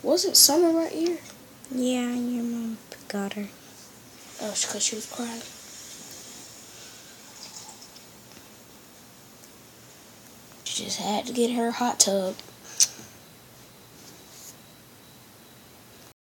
wasn't Summer right here? Yeah, your mom got her. Oh, it's because she was crying. She just had to get her hot tub.